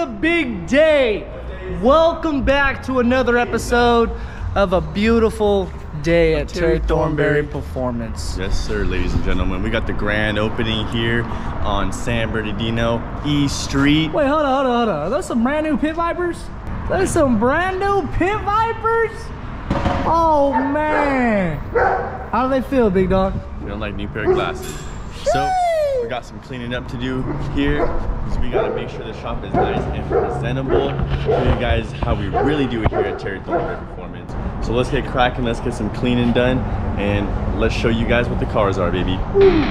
a big day. Welcome back to another episode of a beautiful day at Terry Thornberry Performance. Yes, sir, ladies and gentlemen. We got the grand opening here on San Bernardino East Street. Wait, hold on. Are those some brand new pit vipers? Those some brand new pit vipers? Oh, man. How do they feel, big dog? Feeling like new pair of glasses. So, we got some cleaning up to do here because we got to make sure the shop is nice and presentable. Show you guys how we really do it here at Terry Thornberry Performance. So let's get cracking, let's get some cleaning done, and let's show you guys what the cars are, baby. Woo.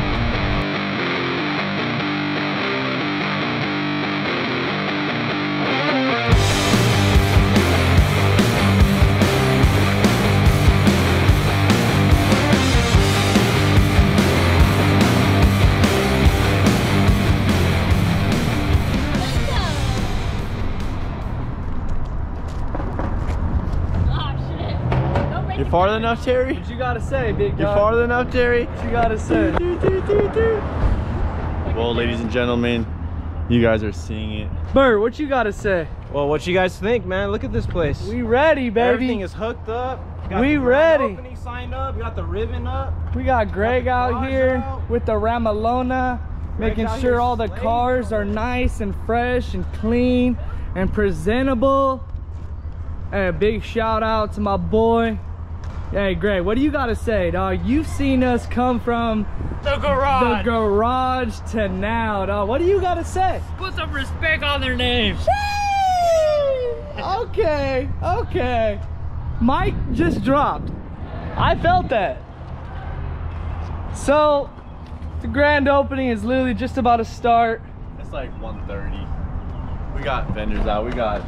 You farther enough, Terry? What you gotta say, big dog? You farther enough, Terry? What you gotta say? Well, ladies and gentlemen, you guys are seeing it. Bert, what you gotta say? Well, what you guys think, man? Look at this place. We ready, baby. Everything is hooked up. Got We the ready. opening signed up. We got the ribbon up. We got Greg out here out. with the Ramalona, making out sure here all the slaying. cars are nice and fresh and clean and presentable. Hey, a big shout out to my boy. Hey, Greg, what do you gotta say, dog? You've seen us come from The garage. to now, dog. What do you gotta say? Put some respect on their names. Okay. Mike just dropped. I felt that. So, the grand opening is literally just about to start. It's like 1:30. We got vendors out.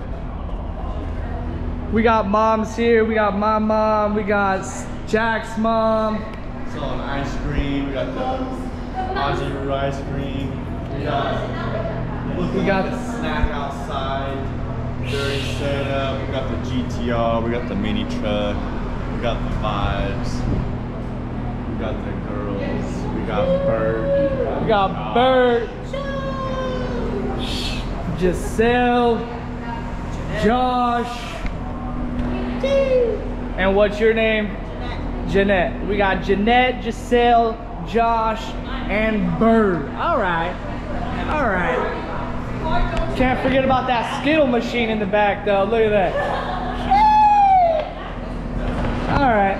We got moms here. We got my mom. We got Jack's mom. selling ice cream. We got the Aussie Root ice cream. We got the snack outside. Very set up. We got the GTR. We got the mini truck. We got the vibes. We got the girls. We got Bert. We got Bert. Giselle. Josh. And what's your name? Jeanette. We got Jeanette, Giselle, Josh, and Bird. All right. Can't forget about that Skittle machine in the back, though. Look at that. All right.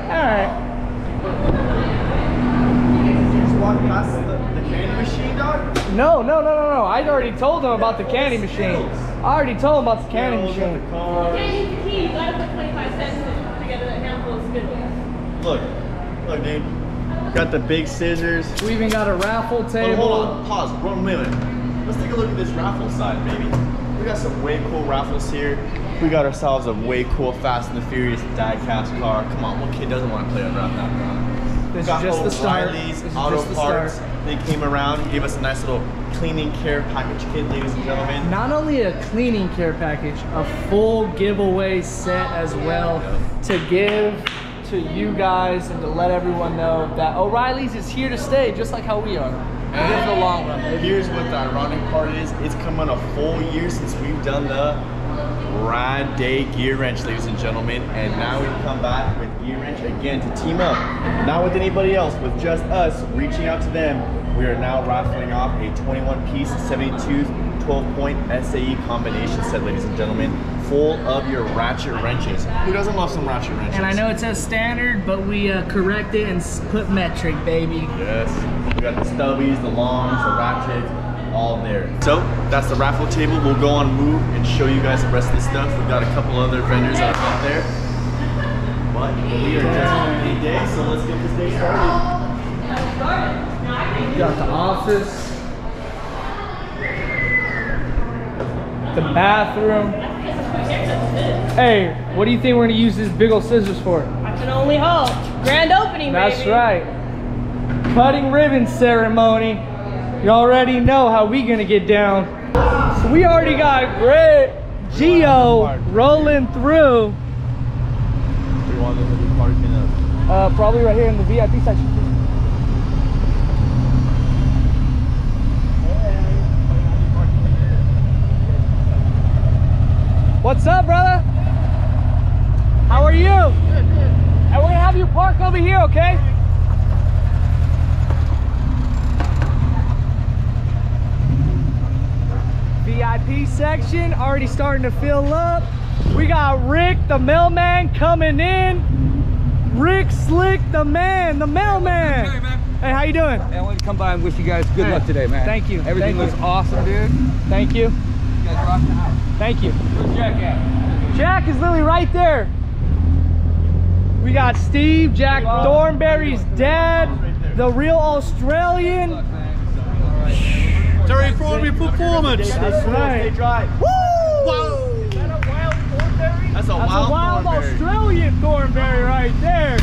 You just walk past the candy machine, dog? No. I already told them about the candy machine. I already told them about the candy machine. Candy's the key. You gotta put 25 cents in to get a handful of Skittles. Look, dude. Got the big scissors. We even got a raffle table. Hold on, pause, 1 minute. Let's take a look at this raffle side, baby. We got some way cool raffles here. We got ourselves a way cool Fast and the Furious diecast car. Come on, what kid doesn't want to play around that car? This is just the start. O'Reilly's Auto Parts. They came around and gave us a nice little cleaning care package kit, ladies and gentlemen. Not only a cleaning care package, a full giveaway set as well to give to you guys and to let everyone know that O'Reilly's is here to stay, just like how we are. And in the long run, baby. Here's what the ironic part is. It's come on a full year since we've done the Ride Day Gear Wrench, ladies and gentlemen. And now we come back with Gear Wrench again to team up. Not with anybody else, with just us reaching out to them. We are now raffling off a 21-piece 72 12-point SAE combination set, ladies and gentlemen, full of your ratchet wrenches. Who doesn't love some ratchet wrenches? And I know it says standard, but we correct it and put metric, baby. Yes. We got the stubbies, the longs, the ratchets, all there. So that's the raffle table. We'll go on move and show you guys the rest of the stuff. We've got a couple other vendors out there. But we are just on a day, so let's get this day started. We got the office. The bathroom. Hey, what do you think we're gonna use these big old scissors for? I can only hope. Grand opening, That's baby. right. Cutting ribbon ceremony. You already know how we gonna get down. So we already got Gio rolling through. We want them to be parking up. Probably right here in the VIP section. What's up, brother? How are you? Good, good. And we're gonna have you park over here, okay? VIP section already starting to fill up. We got Rick, the mailman, coming in. Rick Slick, the man, the mailman. Hey, man. Hey, how you doing? Hey, I wanted to come by and wish you guys good luck today, man. Thank you. Everything Thank looks you. awesome, dude. Thank you. You guys rock the house. Thank you. Where's Jack at? Jack is literally right there. We got Steve, Jack Thornberry's dad, the real Australian. Good luck, man. Terry Thornberry performance. That's right. Stay dry. Woo! Is that a wild thornberry? That's a That's a wild thornberry. Australian thornberry right there.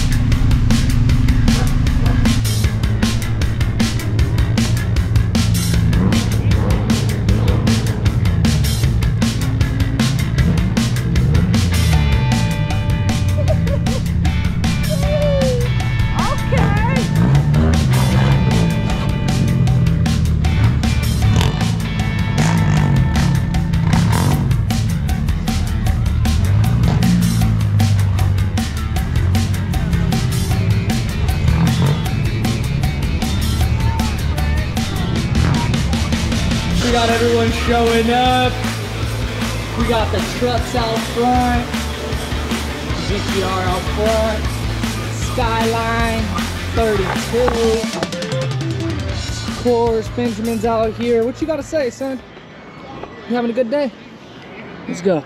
We got everyone showing up. We got the trucks out front, GTR out front, Skyline 32. Of course, Benjamin's out here. What you gotta say, son? You having a good day? Let's go.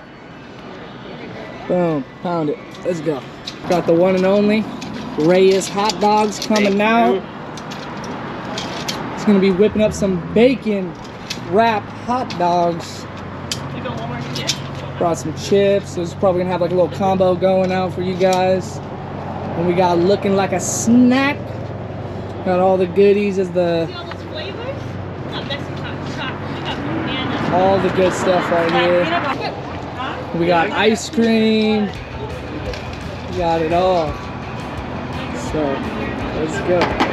Boom, pound it. Let's go. Got the one and only Reyes hot dogs coming out. It's gonna be whipping up some bacon wrapped hot dogs. Brought some chips. So it's probably gonna have like a little combo going out for you guys. And we got looking like a snack. Got all the goodies as the See all those flavors? We got Mexican chocolate. We got banana. all the good stuff right here. We got ice cream. We got it all. So let's go.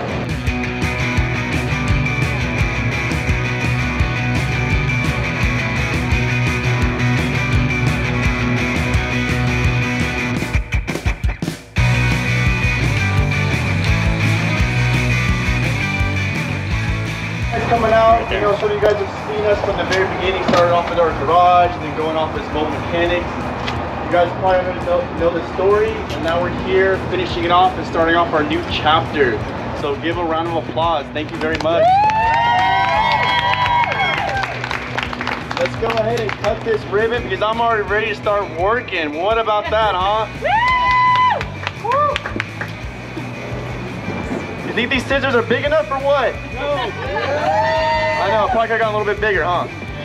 Coming out, you know, some of you guys have seen us from the very beginning, started off with our garage and then going off as Boat Mechanics. You guys probably know the story, and now we're here finishing it off and starting off our new chapter. So give a round of applause. Thank you very much. Let's go ahead and cut this ribbon because I'm already ready to start working. What about that, huh? You think these scissors are big enough or what? No. I know, probably could've got a little bit bigger, huh?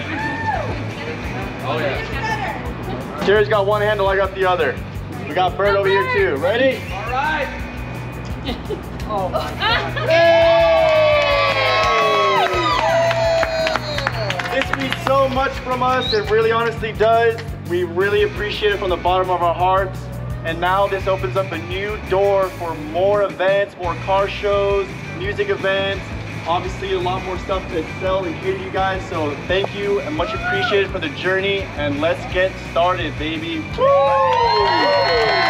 Oh, yeah. Terry's got one handle, I got the other. We got Bert over here too. Ready? All right. Oh my God. This means so much from us. It really honestly does. We really appreciate it from the bottom of our hearts. And now this opens up a new door for more events, more car shows, music events, obviously a lot more stuff to sell and cater to you guys. So thank you and much appreciated for the journey, and let's get started, baby. Woo!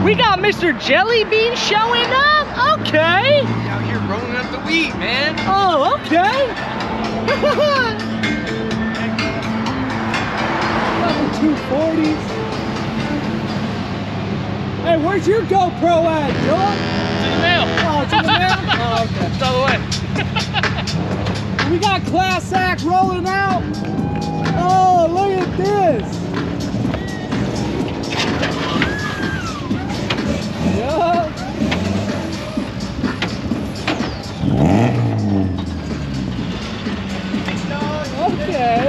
We got Mr. Jellybean showing up. Okay. Out here rolling up the weed, man. Oh, okay. Couple 240s. Hey, where's your GoPro at, Joe? To the mail. Oh, it's in the mail? Oh, okay. It's all the way. We got Class Act rolling out. Oh, look at this. Yeah. Okay.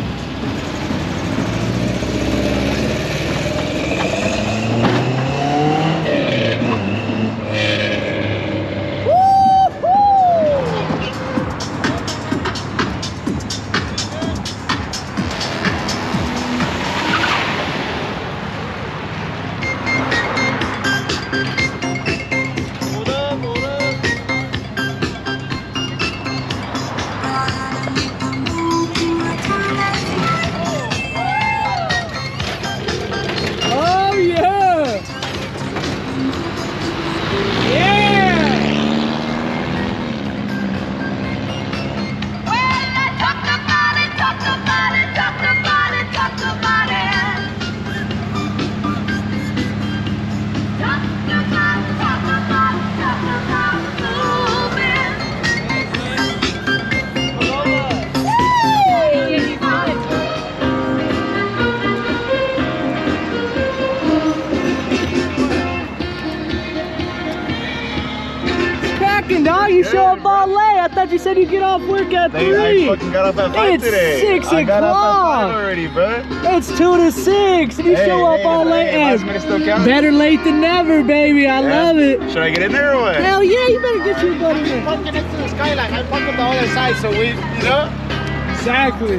Dog, you show up all late. I thought you said you get off work at 3. I fucking got up at 5 It's today. 6 I got up at 5 o'clock. already, bro. It's 2 to 6. And you show up all late. Last minute still counts. Better late than never, baby. I love it. Should I get in there or what? Hell yeah, you better get your butt in there. Fucking next to the skyline. I fuck with the other side, so we, you know? Exactly.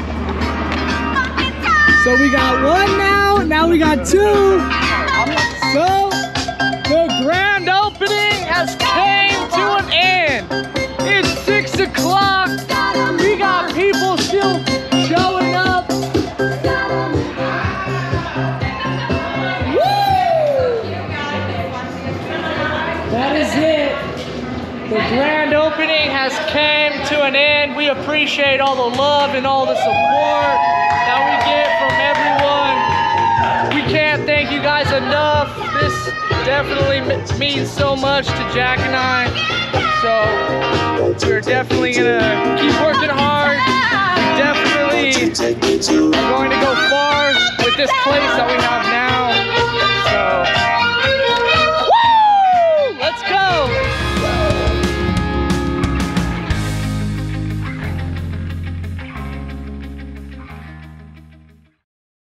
So we got 1 now. Now we got 2. So the grand opening has came to an end. It's 6 o'clock. We got people still showing up. Woo! That is it. The grand opening has came to an end. We appreciate all the love and all the support that we get from everyone. We can't thank you guys enough. This definitely means so much to Jack and I. So we're definitely gonna keep working hard. We definitely are going to go far with this place that we have now.